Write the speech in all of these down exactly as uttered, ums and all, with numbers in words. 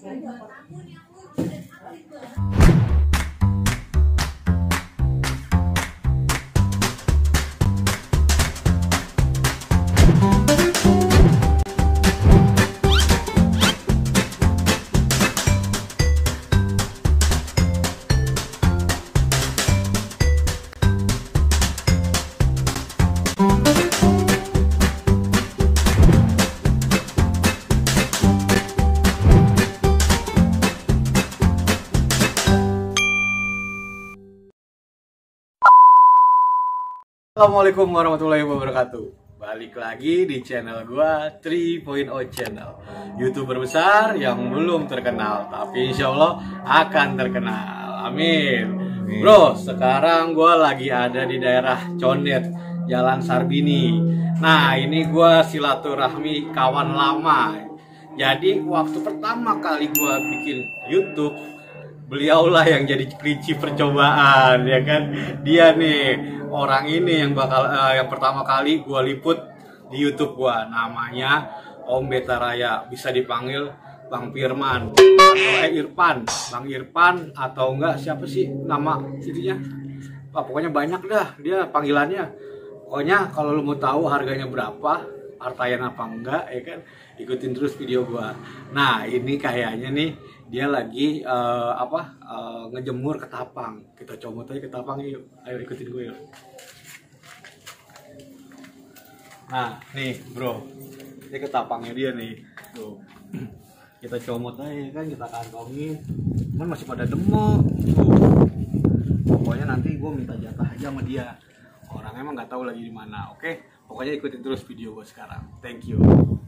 Assalamualaikum warahmatullahi wabarakatuh. Balik lagi di channel gua tiga titik nol Channel, YouTuber besar yang belum terkenal tapi insya Allah akan terkenal. Amin. Bro, sekarang gua lagi ada di daerah Condet, Jalan Sarbini. Nah, ini gua silaturahmi kawan lama. Jadi waktu pertama kali gua bikin YouTube, beliaulah yang jadi kelinci percobaan, ya kan? Dia nih orang ini yang bakal uh, yang pertama kali gua liput di YouTube gua. Namanya Om Beta Raya, bisa dipanggil Bang Firman atau eh Irfan, Bang Irfan atau enggak siapa sih nama itunya? Wah, pokoknya banyak dah dia panggilannya. Pokoknya kalau lu mau tahu harganya berapa, artayan apa enggak, ya kan? Ikutin terus video gua. Nah, ini kayaknya nih dia lagi uh, apa uh, ngejemur ketapang. Kita comot aja ketapang yuk. Ayo ikutin gue yuk. Nah, nih bro, ini ketapangnya dia nih. Tuh. Kita comot aja kan, kita kantongin. Cuman masih pada demok. Tuh. Pokoknya nanti gue minta jatah aja sama dia. Orang emang nggak tahu lagi di mana. Oke, pokoknya ikutin terus video gue sekarang. Thank you.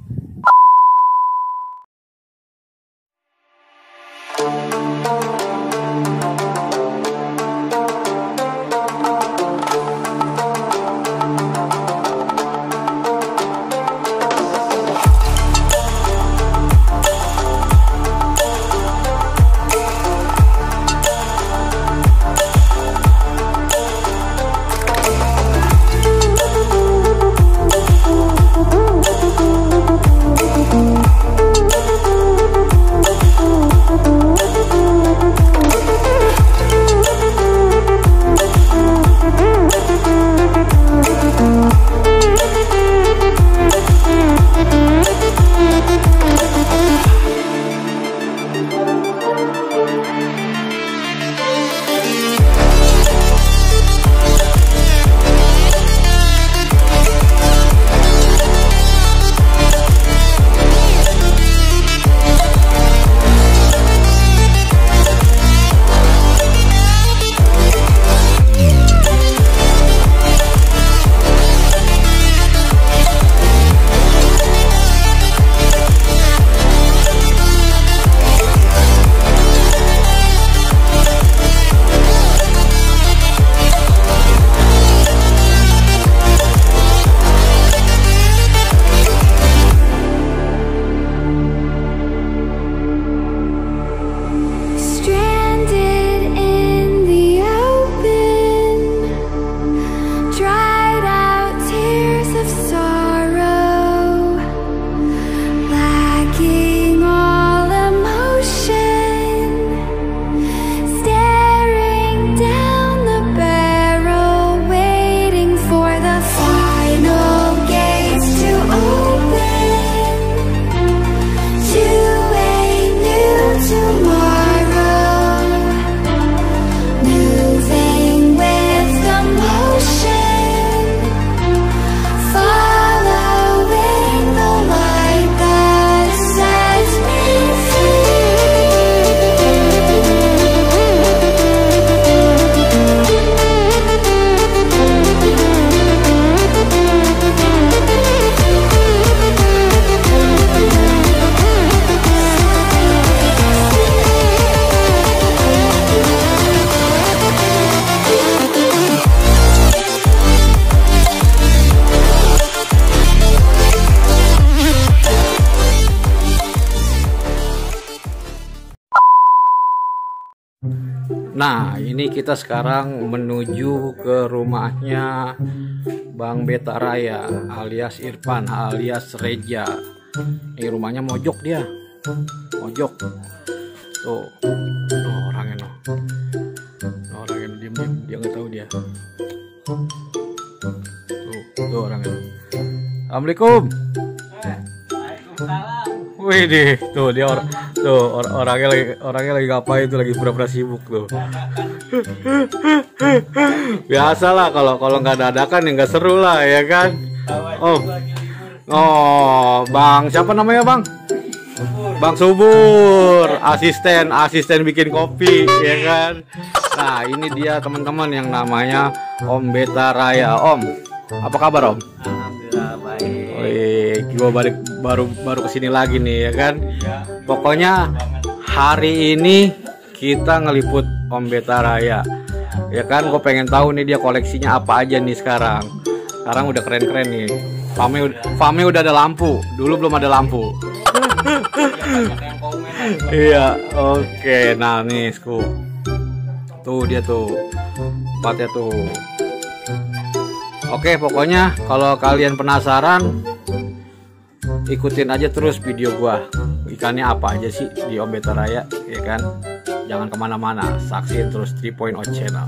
Nah, ini kita sekarang menuju ke rumahnya Bang Beta Raya alias Irfan alias Reja. Ini rumahnya mojok dia. mojok. Tuh, tuh orangnya no. No, orangnya diem diem, dia nggak tahu dia. Tuh, tuh orangnya. Assalamualaikum. Waalaikumsalam. Wih deh, tuh dia or, tuh or, orangnya lagi orangnya lagi ngapain tuh, lagi pura-pura sibuk tuh. Biasalah kalau kalau nggak dadakan ya nggak seru lah ya kan. Oh, oh, Bang, siapa namanya Bang? Bang Subur, asisten asisten bikin kopi ya kan. Nah ini dia teman-teman yang namanya Om Beta Raya. Om, apa kabar Om? Alhamdulillah baik. Wih, gua balik baru baru kesini lagi nih ya kan. Pokoknya hari ini kita ngeliput Om Beta Raya. Ya kan, gue pengen tahu nih dia koleksinya apa aja nih sekarang. Sekarang udah keren-keren nih. Fame, Fame udah ada lampu. Dulu belum ada lampu. Iya, oke. Nah nih, Sku. Tuh dia tuh. Tempatnya tuh. Oke, pokoknya kalau kalian penasaran, ikutin aja terus video gua. Ikannya apa aja sih di Om Beta Raya, ya kan? Jangan kemana-mana, saksiin terus three point oh Channel.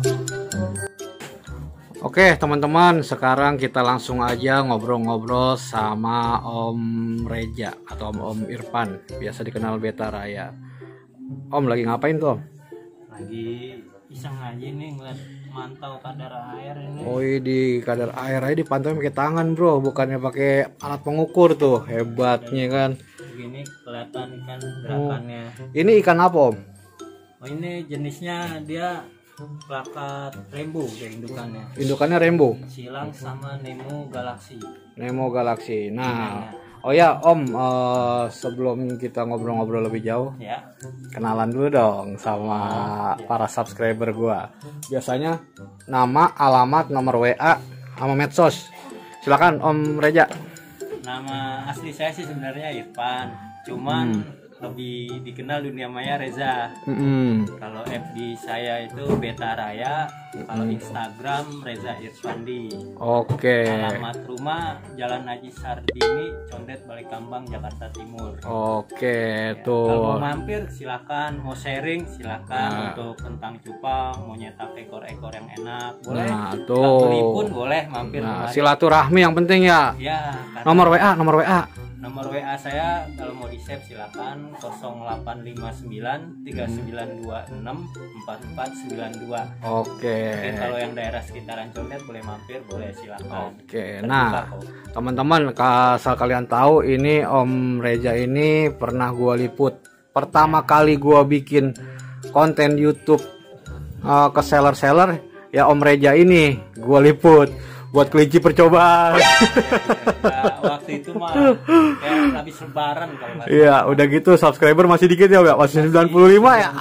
Oke teman-teman, sekarang kita langsung aja ngobrol-ngobrol sama Om Reja atau Om, Om Irfan, biasa dikenal Beta Raya. Om lagi ngapain tuh Om? Lagi iseng aja nih ngeliat mantau kadar air ini. Oh di kadar air aja dipantau pakai tangan bro, bukannya pakai alat pengukur tuh, hebatnya kan. Begini kelihatan ikan gerakannya. Oh. Ini ikan apa Om? Oh ini jenisnya dia plakat rainbow kayak indukannya. Indukannya rainbow. Silang sama Nemo Galaxy. Nemo Galaxy. Nah, oh ya Om, uh, sebelum kita ngobrol-ngobrol lebih jauh, ya. Kenalan dulu dong sama ya. para subscriber gua. Biasanya nama, alamat, nomor W A, sama medsos. Silakan Om Reja. Nama asli saya sih sebenarnya Irfan, cuman hmm. lebih dikenal dunia maya Reza. Mm-hmm. Kalau F B saya itu Beta Raya, kalau mm-hmm. Instagram Reza Irfandi. Oke. Okay. Alamat rumah Jalan Haji Sardini, Condet Balikambang, Jakarta Timur. Oke, okay, ya, tuh. Kalau mau mampir silakan, mau sharing silakan nah. Untuk kentang cupang, mau nyetak ekor-ekor yang enak, boleh. Nah, tuh. Beli pun boleh mampir. Nah, silaturahmi yang penting ya. Ya. Nomor W A, nomor W A. Nomor W A saya kalau mau di save silakan nol delapan lima sembilan tiga sembilan dua enam empat empat sembilan dua. Oke. Mungkin kalau yang daerah sekitaran Condet boleh mampir, boleh silakan. Oke. Nah, teman-teman, asal kalian tahu ini Om Reja ini pernah gua liput. Pertama kali gua bikin konten YouTube uh, ke seller-seller ya Om Reja ini gua liput. Buat kelinci percobaan. Ya, waktu itu mah kayak habis lebaran kalau iya, udah gitu subscriber masih dikit ya, masih sembilan puluh lima ya.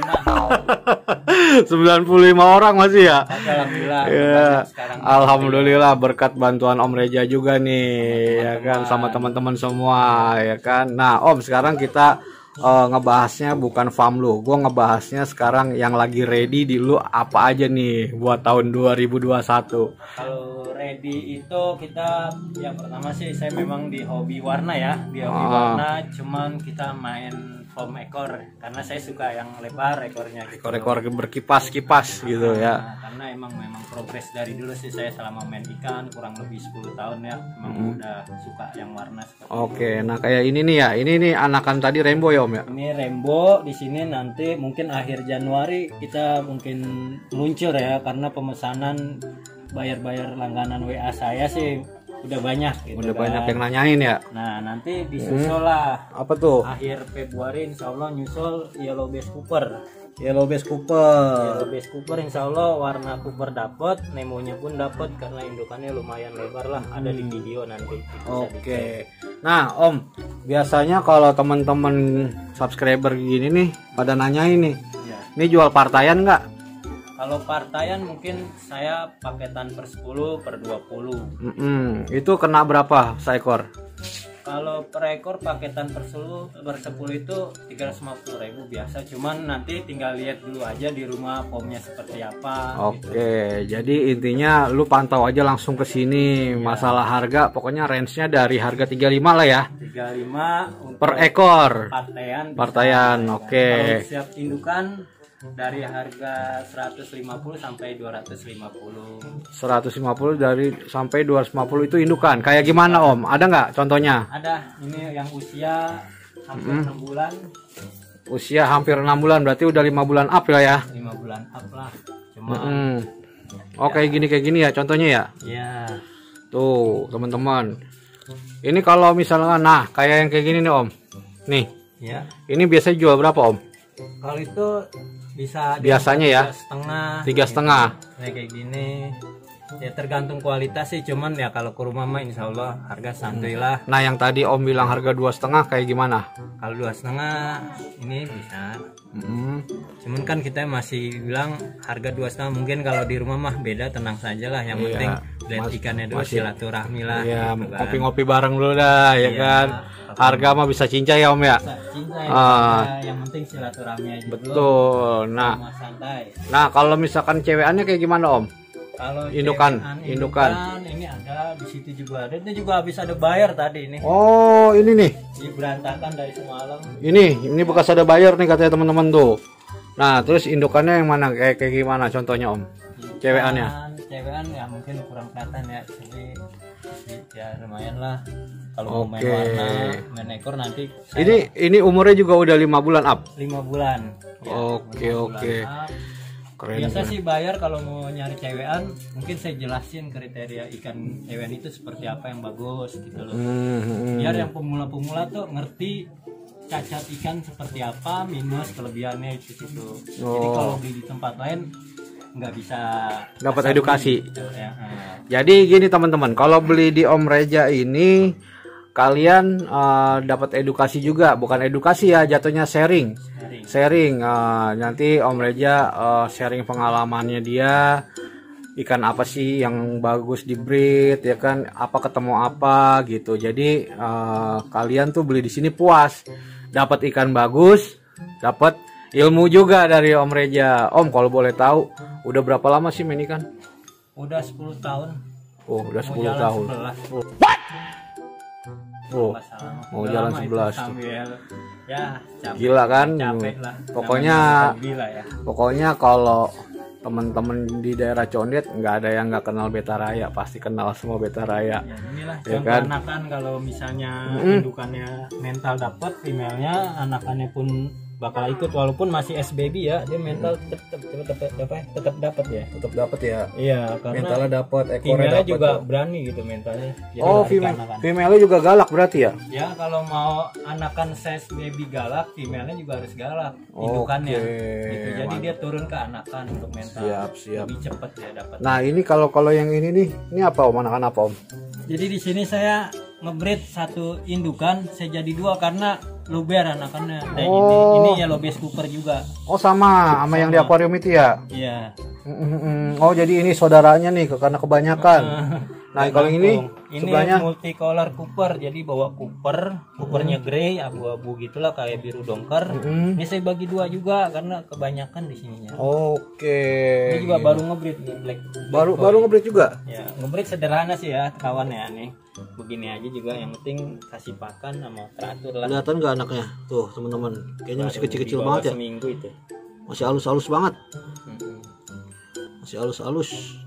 sembilan puluh lima orang masih ya. Alhamdulillah. Ya. Alhamdulillah berkat bantuan Om Reja juga nih, teman-teman. Ya kan, sama teman-teman semua ya kan. Nah, Om, sekarang kita Uh, ngebahasnya bukan farm lu, gue ngebahasnya sekarang yang lagi ready di lu apa aja nih buat tahun dua ribu dua puluh satu. Kalau ready itu kita yang pertama sih saya memang di hobi warna ya, di hobi ah. warna, cuman kita main foam ekor karena saya suka yang lebar ekornya gitu. Ekor-ekor berkipas-kipas gitu ya. Nah, karena emang memang progres dari dulu sih saya selama main ikan kurang lebih sepuluh tahun ya, memang hmm. udah suka yang warna seperti Oke, itu. Nah kayak ini nih ya, ini nih anakan tadi rainbow ya Om ya. Ini rainbow, di sini nanti mungkin akhir Januari kita mungkin muncul ya, karena pemesanan bayar-bayar langganan W A saya sih udah banyak gitu. Udah kan. banyak yang nanyain ya. Nah nanti disusul lah. Hmm. Apa tuh? Akhir Februari Insya Allah nyusul Yellow Bass Cooper. Yellow Bass Cooper. Yellow Bass Cooper Insya Allah warna Cooper dapet, Nemonya pun dapet karena indukannya lumayan lebar lah. Ada di video nanti. Oke. Okay. Nah Om, biasanya kalau teman-teman subscriber gini nih pada nanyain nih, ya. Ini jual partaian nggak? Kalau partaian mungkin saya paketan per sepuluh per dua puluh. Mm-mm. Itu kena berapa seekor? Kalau per ekor paketan per sepuluh per sepuluh itu tiga ratus lima puluh ribu biasa, cuman nanti tinggal lihat dulu aja di rumah pomnya seperti apa. Oke, gitu. Jadi intinya lu pantau aja langsung ke sini. Ya. Masalah harga pokoknya range-nya dari harga tiga puluh lima lah ya. tiga puluh lima per ekor. Partaian. Partaian, oke. Okay. Kalau siap indukan dari harga seratus lima puluh sampai dua ratus lima puluh. seratus lima puluh dari sampai dua ratus lima puluh itu indukan. Kayak gimana Om? Ada nggak contohnya? Ada. Ini yang usia hampir hmm. enam bulan. Usia hampir enam bulan berarti udah lima bulan up lah ya. lima bulan up lah. Cuma hmm. Oh, ya. Kayak gini kayak gini ya contohnya ya? Iya. Tuh, teman-teman. Ini kalau misalnya nah, kayak yang kayak gini nih Om. Nih. Ya. Ini biasanya jual berapa Om? Kalau itu bisa biasanya ya tiga setengah tiga setengah gitu. Kayak gini ya tergantung kualitas sih, cuman ya kalau ke rumah mah insya Allah harga santuy lah. Nah yang tadi Om bilang harga dua setengah kayak gimana? Kalau dua setengah ini bisa. Mm-hmm. Cuman kan kita masih bilang harga dua setengah, mungkin kalau di rumah mah beda, tenang saja lah, yang iya, penting lihat ikannya dulu, masih, silaturahmi lah. Iya, gitu kan. Ngopi-ngopi bareng dulu dah ya iya, kan. Harga mah bisa cincai ya Om ya. Cincai, uh, yang penting silaturahmi aja. Betul. Dulu, nah, santai. Nah kalau misalkan cewekannya kayak gimana Om? Kalau indukan, indukan, ini ada di situ juga ada. Ini juga habis ada bayar tadi ini. Oh ini nih. Ini berantakan dari semalam. Ini, ini bekas ada bayar nih katanya teman-teman tuh. Nah terus indukannya yang mana? Kayak kayak gimana contohnya Om? Cewekannya? Cewekan ya mungkin kurang kelihatan ya. Jadi ya lumayan lah. Kalau okay. main warna, main ekor nanti. Ini ini umurnya juga udah lima bulan up. Lima bulan. Oke ya, oke. Keren, biasa keren. Sih bayar kalau mau nyari cewekan, mungkin saya jelasin kriteria ikan cewekan itu seperti apa yang bagus gitu loh. Hmm, biar yang pemula-pemula tuh ngerti cacat ikan seperti apa, minus kelebihannya itu situ. Oh. Jadi kalau beli di tempat lain nggak bisa dapat edukasi. Gitu, ya. Jadi gini teman-teman, kalau beli di Om Reja ini kalian uh, dapat edukasi juga, bukan edukasi ya, jatuhnya sharing. Sharing, sharing. Uh, nanti Om Reja uh, sharing pengalamannya dia, ikan apa sih yang bagus di breed ya kan, apa ketemu apa gitu. Jadi uh, kalian tuh beli di sini puas, dapat ikan bagus, dapat ilmu juga dari Om Reja. Om kalau boleh tahu, udah berapa lama sih main ikan? Udah sepuluh tahun. Oh, udah sepuluh tahun. Oh. Oh, mau jalan sebelas. Ya, capek, gila kan? Capek lah. Pokoknya, ya. pokoknya kalau teman-teman di daerah Condet nggak ada yang nggak kenal Beta Raya, pasti kenal semua Beta Raya. Ya, inilah ya contoh kan? Anakan kalau misalnya mm-hmm. indukannya mental dapat, female-nya anakannya pun bakal ikut walaupun masih S baby ya, dia mental tetap tetap tetap tetap dapat ya. Tetap dapat ya. Iya, karena mentalnya dapat, ekornya dapat juga tuh. Berani gitu mentalnya. Jadi oh, female female juga galak berarti ya? Ya, kalau mau anakan size baby galak, female-nya juga harus galak indukannya. Okay, gitu. Jadi dia turun ke anakan untuk mental. Siap, siap. Lebih cepat ya dapat. Nah, ini kalau kalau yang ini nih, ini apa Om? Anakan apa Om? Jadi di sini saya ngebreed satu indukan, saya jadi dua karena luber anakannya. Nah, oh. ini ini ya lobes Cooper juga. Oh sama, sama, sama yang di akuarium itu ya? Iya. Oh jadi ini saudaranya nih karena kebanyakan. Nah kalau ini ini sebelahnya multicolor Cooper, jadi bawa Cooper, Coopernya grey, abu-abu gitulah kayak biru dongker. Mm-hmm. Ini saya bagi dua juga karena kebanyakan di sininya. Oke. Okay. Ini juga baru ngebreed nih black. Baru black baru ngebreed juga? Ya ngebreed sederhana sih ya kawannya nih. Begini aja juga, yang penting kasih pakan sama teratur lah. Kelihatan nggak anaknya? Tuh teman-teman, kayaknya masih kecil-kecil banget ya. Seminggu itu. Masih halus-halus banget. Masih halus-halus.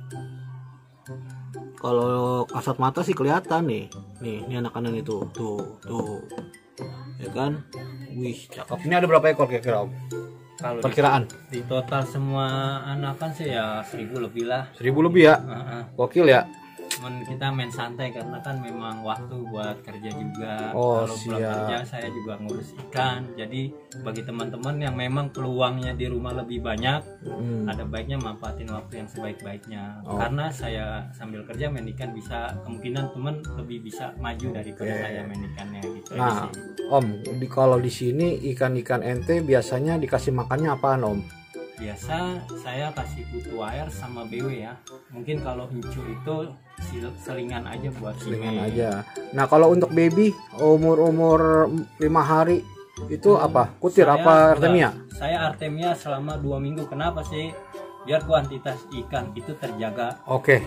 Kalau kasat mata sih kelihatan nih. Nih, ini anak-anak itu. Tuh, tuh. Ya kan? Wih, cakep. Ini ada berapa ekor kira-kira Om? Kalau perkiraan di, di total semua anakan sih ya seribu lebih lah. Seribu lebih ya? Uh-uh. Gokil ya? Cuman kita main santai karena kan memang waktu buat kerja juga. Oh, kalau pulang kerja saya juga ngurus ikan. Jadi bagi teman-teman yang memang peluangnya di rumah lebih banyak, hmm. ada baiknya manfaatin waktu yang sebaik-baiknya. Oh. Karena saya sambil kerja main ikan bisa, kemungkinan teman lebih bisa maju daripada okay. saya main ikannya gitu. Nah, Om, di kalau di sini ikan-ikan ente biasanya dikasih makannya apaan Om? Biasa saya kasih butuh air sama B W ya. Mungkin kalau hincu itu selingan aja buat selingan ini. aja. Nah kalau untuk baby umur-umur lima hari itu apa? Kutir Saya- apa enggak, Artemia? Saya Artemia selama dua minggu. Kenapa sih? Biar kuantitas ikan itu terjaga. Oke.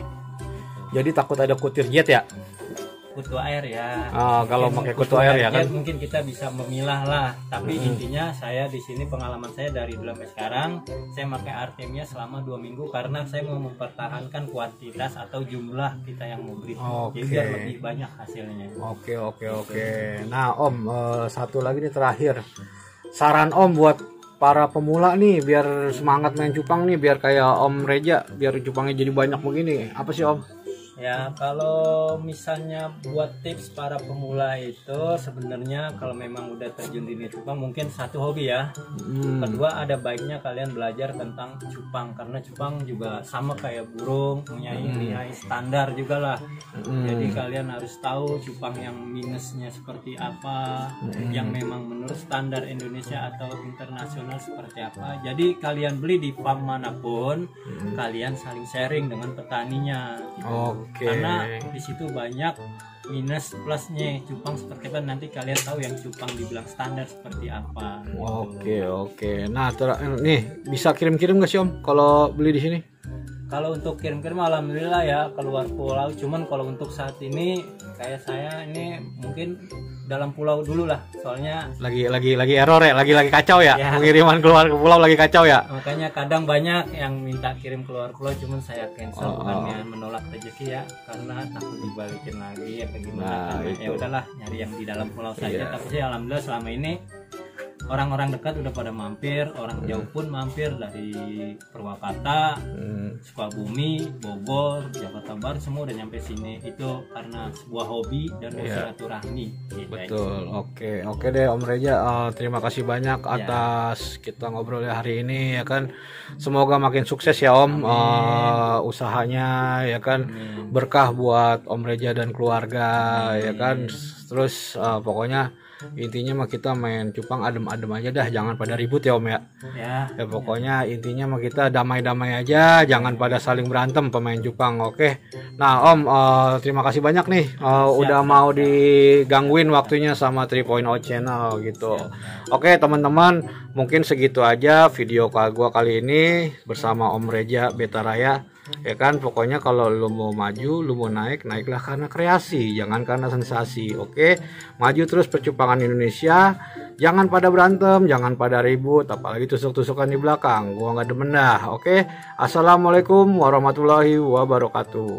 Jadi takut ada kutir jet ya? Kutu air ya. Ah, kalau Mungkin pakai kutu air ya kan? jet mungkin kita bisa memilah lah. Tapi Hmm. intinya saya di sini pengalaman saya dari dulu sampai sekarang saya pakai Artemia selama dua minggu karena saya mau mempertahankan kuantitas atau jumlah kita yang mau beli. Oke. Jadi biar lebih banyak hasilnya. Oke oke oke. Nah Om eh, satu lagi nih terakhir. Saran Om buat para pemula nih biar semangat main cupang nih biar kayak Om Reja biar cupangnya jadi banyak begini. Apa sih Om? Ya kalau misalnya buat tips para pemula itu sebenarnya kalau memang udah terjun di dunia cupang mungkin satu hobi ya. Hmm. Kedua ada baiknya kalian belajar tentang cupang karena cupang juga sama kayak burung punya nilai standar juga lah. Hmm. Jadi kalian harus tahu cupang yang minusnya seperti apa, yang memang menurut standar Indonesia atau internasional seperti apa. Jadi kalian beli di farm manapun, kalian saling sharing dengan petaninya. Gitu. Oke. Karena di situ banyak minus plusnya cupang seperti apa nanti kalian tahu yang cupang dibilang standar seperti apa. Oke oke. Nah ter- nih bisa kirim-kirim nggak sih Om kalau beli di sini? Kalau untuk kirim-kirim alhamdulillah ya keluar pulau, cuman kalau untuk saat ini kayak saya ini mungkin dalam pulau dulu lah soalnya Lagi lagi lagi error ya, lagi lagi kacau ya. Ya. Pengiriman keluar ke pulau lagi kacau ya. makanya kadang banyak yang minta kirim keluar pulau cuman saya cancel Oh, bukannya menolak rezeki ya karena takut dibalikin lagi apa gimana. Nah, Karena itu. ya udahlah nyari yang di dalam pulau saja. Iya. Tapi sih alhamdulillah selama ini orang-orang dekat udah pada mampir, orang jauh pun mampir dari Purwakarta, Hmm. Sukabumi, Bogor, Jakarta Barat semua udah nyampe sini. Itu karena sebuah hobi dan Iya. silaturahmi. Gitu aja. Betul, oke, oke deh Om Reja, eh, terima kasih banyak Ya. atas kita ngobrol hari ini ya kan. Semoga makin sukses ya Om eh, usahanya ya kan, Amin. berkah buat Om Reja dan keluarga ya kan. Terus eh, pokoknya intinya mah kita main cupang adem-adem aja dah, jangan pada ribut ya Om ya. Ya. Ya pokoknya intinya mah kita damai-damai aja, jangan pada saling berantem pemain cupang. Oke. Nah Om, eh, terima kasih banyak nih eh, udah siap, mau digangguin waktunya sama three point oh Channel gitu. Oke teman-teman, mungkin segitu aja video gua kali ini bersama Om Reja Beta Raya. Ya kan, pokoknya kalau lu mau maju, lu mau naik, naiklah karena kreasi, jangan karena sensasi. Oke, maju terus percupangan Indonesia. Jangan pada berantem, jangan pada ribut, apalagi tusuk-tusukan di belakang. Gua nggak demen dah. Oke, assalamualaikum warahmatullahi wabarakatuh.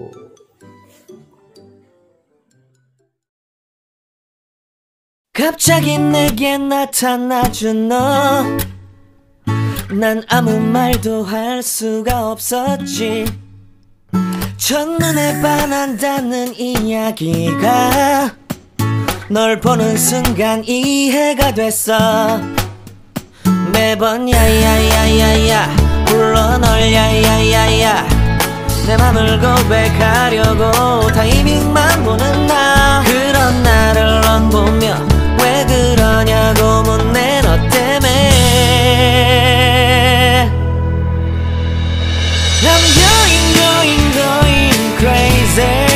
갑자기 내게 나타나준 너 난 아무 말도 할 수가 없었지 첫눈에 반한다는 이야기가 널 보는 순간 이해가 됐어 매번 야야야야야 불러 널 야야야야 내 맘을 고백하려고 타이밍만 보는 나 그런 나를 넌 보며 왜 그러냐고 묻네 너 때문에 I'm going going going crazy